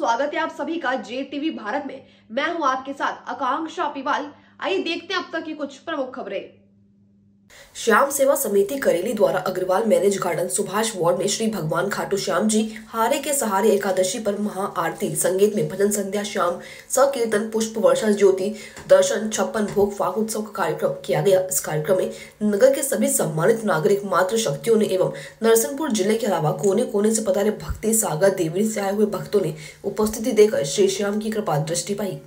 स्वागत है आप सभी का JTV भारत में। मैं हूं आपके साथ आकांक्षा अपिवाल। आइए देखते हैं अब तक की कुछ प्रमुख खबरें। श्याम सेवा समिति करेली द्वारा Agarwal marriage garden Subhash ward में श्री भगवान खाटू श्याम जी हारे के सहारे एकादशी पर महाआरती, संगीत में भजन संध्या, श्याम संकीर्तन, पुष्प वर्षा, ज्योति दर्शन, 56 भोग, फाग उत्सव का कार्यक्रम किया गया। इस कार्यक्रम में नगर के सभी सम्मानित नागरिक, मातृ शक्तियों ने एवं नरसिंहपुर जिले के अलावा कोने कोने से पधारे भक्ति सागर देवी से आए हुए भक्तों ने उपस्थिति देकर श्री श्याम की कृपा दृष्टि पाई।